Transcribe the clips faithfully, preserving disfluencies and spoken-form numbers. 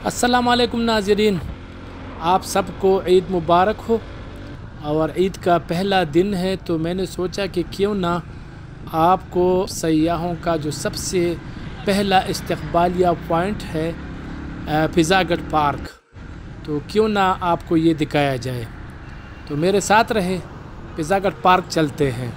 अस्सलाम वालेकुम नाज़रीन, आप सबको ईद मुबारक हो। और ईद का पहला दिन है तो मैंने सोचा कि क्यों ना आपको सयाहों का जो सबसे पहला इस्तक़बालिया पॉइंट है फ़िज़ागढ़ पार्क, तो क्यों ना आपको ये दिखाया जाए। तो मेरे साथ रहे, फ़िज़ागढ़ पार्क चलते हैं।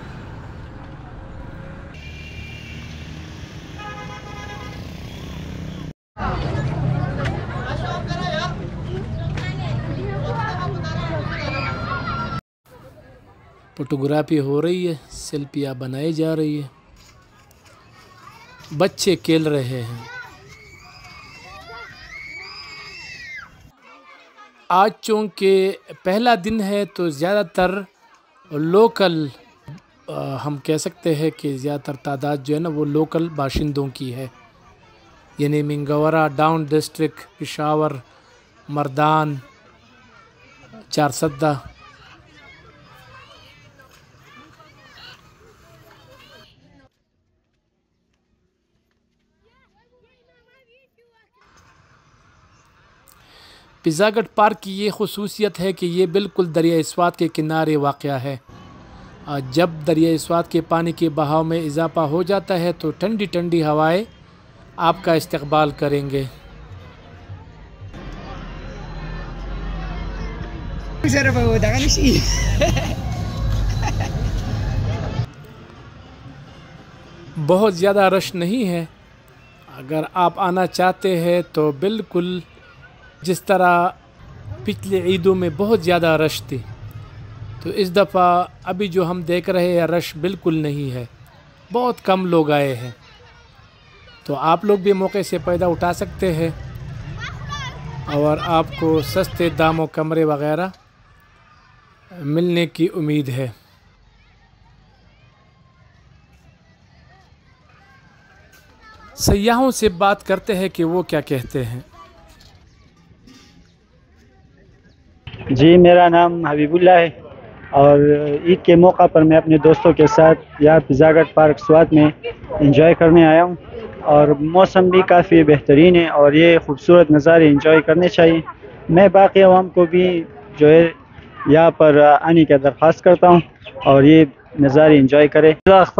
फोटोग्राफी हो रही है, सेल्फियाँ बनाई जा रही है, बच्चे खेल रहे हैं। आज चूँकि पहला दिन है तो ज़्यादातर लोकल हम कह सकते हैं कि ज़्यादातर तादाद जो है ना वो लोकल बाशिंदों की है, यानी Mingora, down district, Peshawar, Mardan, Charsadda. Fizagat park की ये ख़ुसूसियत है कि ये बिल्कुल दरिया स्वात के किनारे वाक़या है। जब दरिया स्वात के पानी के बहाव में इजाफ़ा हो जाता है तो ठंडी ठंडी हवाएं आपका इस्तक़बाल करेंगे। बहुत ज़्यादा रश नहीं है। अगर आप आना चाहते हैं तो बिल्कुल जिस तरह पिछले ईदों में बहुत ज़्यादा रश थी, तो इस दफ़ा अभी जो हम देख रहे हैं रश बिल्कुल नहीं है, बहुत कम लोग आए हैं। तो आप लोग भी मौके से फ़ायदा उठा सकते हैं और आपको सस्ते दामों कमरे वग़ैरह मिलने की उम्मीद है। सयाहों से बात करते हैं कि वो क्या कहते हैं। जी, मेरा नाम हबीबुल्लाह है और ईद के मौका पर मैं अपने दोस्तों के साथ यहाँ फ़िज़ागढ़ पार्क स्वात में एंजॉय करने आया हूँ। और मौसम भी काफ़ी बेहतरीन है और ये खूबसूरत नज़ारे एंजॉय करने चाहिए। मैं बाकी आवाम को भी जो है यहाँ पर आने की दरख्वास्त करता हूँ और ये नज़ारे एंजॉय करें।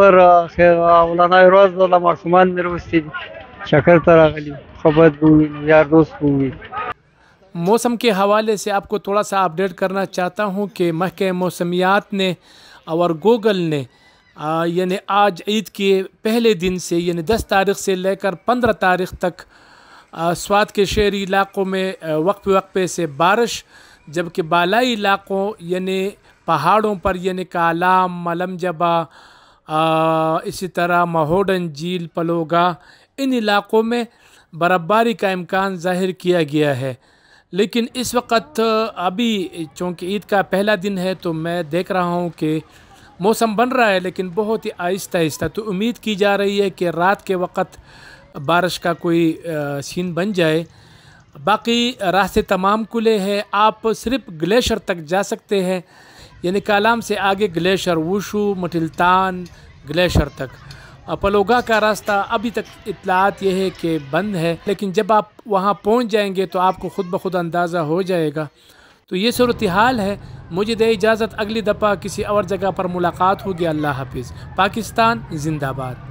मौसम के हवाले से आपको थोड़ा सा अपडेट करना चाहता हूँ कि महकमे मौसमियात ने और गूगल ने यानी आज ईद के पहले दिन से यानी दस तारीख़ से लेकर पंद्रह तारीख़ तक स्वात के शहरी इलाक़ों में वक्फ़े वक्फ़े से बारिश, जबकि बालाई इलाक़ों यानी पहाड़ों पर यानी कालाम, मलमजबा, इसी तरह महोडन झील, पलोगा, इन इलाक़ों में बर्फ़बारी का इम्कान ज़ाहिर किया गया है। लेकिन इस वक्त अभी चूँकि ईद का पहला दिन है तो मैं देख रहा हूँ कि मौसम बन रहा है, लेकिन बहुत ही आहिस्ता आहिस्ता। तो उम्मीद की जा रही है कि रात के वक्त बारिश का कोई सीन बन जाए। बाकी रास्ते तमाम खुले हैं, आप सिर्फ ग्लेशियर तक जा सकते हैं, यानी कालाम से आगे ग्लेशियर, वुशु, मटिलतान ग्लेशियर तक। पलोगा का रास्ता अभी तक इत्तलात ये है कि बंद है, लेकिन जब आप वहाँ पहुँच जाएंगे तो आपको ख़ुद ब खुद अंदाज़ा हो जाएगा। तो ये सूरत हाल है। मुझे दे इजाज़त, अगली दफ़ा किसी और जगह पर मुलाकात होगी। अल्लाह हाफिज़। पाकिस्तान जिंदाबाद।